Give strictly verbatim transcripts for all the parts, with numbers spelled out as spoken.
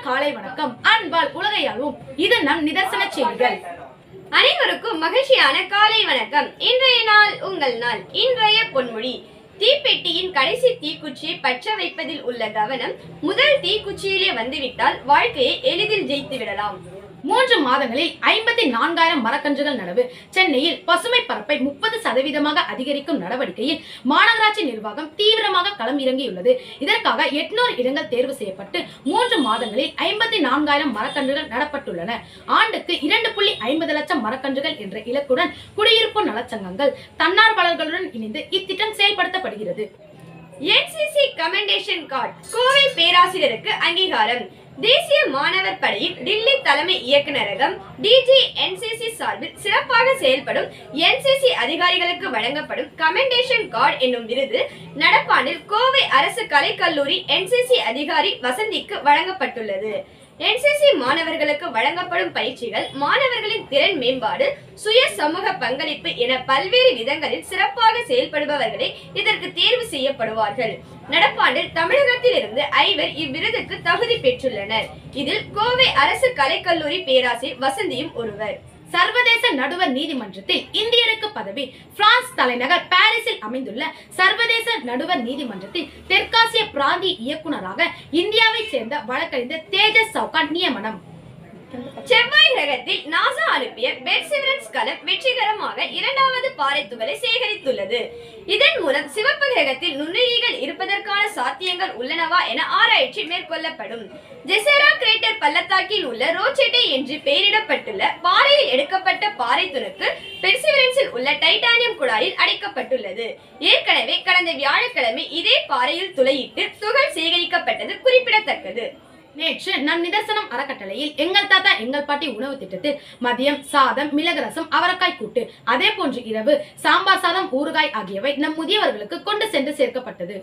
காலை வணக்கம். அன்பால் உலகையாளும் இது நம் நிதர்சன செய்திகள். அனைவருக்கும் மகிழ்ச்சியான காலை வணக்கம். இன்றைய நாள் உங்கள் நாள். இன்றைய பொன்மொழி: தீப்பெட்டியின் கடைசி தீக்குச்சியை பற்ற வைப்பதில் உள்ள கவனம் முதல் தீக்குச்சியிலே வந்துவிட்டால் வாழ்க்கையை எளிதில் ஜெயித்து விடலாம். மூன்று மாதங்களில் ஐம்பத்தி நான்காயிரம் மரக்கன்றுகள் நடவு. சென்னையில் பசுமை பரப்பை முப்பது சதவீதமாக அதிகரிக்கும் நடவடிக்கையில் மாநகராட்சி நிர்வாகம் தீவிரமாக களம் இறங்கியுள்ளது. இதற்காக எட்நூறு இடங்கள் தேர்வு செய்யப்பட்டு மூன்று மாதங்களில் ஐம்பத்தி நான்காயிரம் மரக்கன்றுகள் நடப்பட்டுள்ளன. ஆண்டுக்கு இரண்டு புள்ளி ஐம்பது லட்சம் மரக்கன்றுகள் என்ற இலக்குடன் குடியிருப்பு நலச்சங்கங்கள் தன்னார்வலர்களுடன் இணைந்து இத்திட்டம் செயல்படுத்தப்படுகிறது. N C C commendation card Kovai பேராசிரியருக்கு அங்கீகாரம். தேசிய மாணவர் படையின் டில்லி தலைமை இயக்குநரகம் D G N C C சார்பில் சிறப்பாக செயல்படும் என் சி சி அதிகாரிகளுக்கு வழங்கப்படும் கமெண்டேஷன் கார்டு என்னும் விருது நடப்பாண்டில் கோவை அரசு கலைக்கல்லூரி என் சி சி அதிகாரி வசந்திக்கு வழங்கப்பட்டுள்ளது. என் சி சி மாணவர்களுக்கு வழங்கப்படும் பயிற்சிகள் மாணவர்களின் திறன் மேம்பாடு, சுய சமூக பங்களிப்பு என பல்வேறு விதங்களில் சிறப்பாக செயல்படுபவர்களே இதற்கு தேர்வு செய்யப்படுவார்கள். நடப்பாண்டில் தமிழகத்தில் இருந்து ஐவர் இவ்விருதுக்கு தகுதி பெற்றுள்ளனர். இதில் கோவை அரசு கலைக்கல்லூரி பேராசிரியர் வசந்தியும் ஒருவர். சர்வதேச நடுவர் நீதிமன்றத்தில் இந்தியருக்கு பதவி. பிரான்ஸ் தலைநகர் பாரிஸில் அமைந்துள்ள சர்வதேச நடுவர் நீதிமன்றத்தில் தெற்காசிய பிராந்திய இயக்குநராக இந்தியாவை சேர்ந்த வழக்கறிஞர் தேஜஸ் சவுகான் நியமனம். செவ்வாய் கிரகத்தில் நாசா அனுப்பிய பெர்சிவரன்ஸ் கலம் வெற்றிகரமாக இரண்டாவது பாறை துகளை சேகரித்துள்ளது. இதன் மூலம் சிவப்பு கிரகத்தில் நுண்ணுயிரிகள் இருப்பதற்கான சாத்தியங்கள் உள்ளனவா என ஆராய்ச்சி மேற்கொள்ளப்படும். ஜெசரா கிரேட்டர் பள்ளத்தாக்கில் உள்ள ரோச்செட்டை என்று பெயரிடப்பட்டுள்ள பாறையில் எடுக்கப்பட்ட பாறை துணுக்கு பெர்சிவரன்ஸில் உள்ள டைட்டானியம் குழாயில் அடைக்கப்பட்டுள்ளது. ஏற்கனவே கடந்த வியாழக்கிழமை இதே பாறையில் துளையிட்டு துகள் சேகரிக்கப்பட்டது குறிப்பிடத்தக்கது. நேற்று நம் நிதர்சனம் அறக்கட்டளையில் எங்கள் தாத்தா எங்கள் பாட்டி உணவு திட்டத்தில் மதியம் சாதம், மிளகு ரசம், அவரைக்காய் கூட்டு, அதே போன்று இரவு சாம்பார் சாதம், ஊறுகாய் ஆகியவை நம் முதியவர்களுக்கு கொண்டு சென்று சேர்க்கப்பட்டது.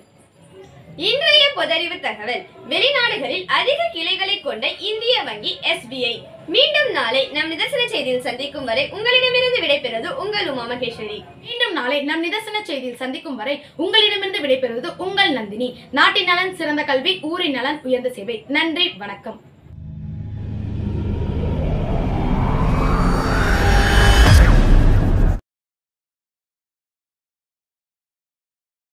இன்றைய பொதறிவு தகவல்: வெளிநாடுகளில் அதிக கிளைகளை கொண்ட இந்திய வங்கி எஸ் பி ஐ. மீண்டும் நாளை நம் நிதர்சன செய்தியில் சந்திக்கும் வரை உங்களிடமிருந்து விடைபெறுவது உங்கள் உமா மகேஸ்வரி. மீண்டும் நாளை நம் நிதர்சன செய்தியில் சந்திக்கும் வரை உங்களிடமிருந்து விடைபெறுவது உங்கள் நந்தினி. நாட்டின் நலன் சிறந்த கல்வி, ஊரின் நலன் உயர்ந்த சேவை. நன்றி, வணக்கம்.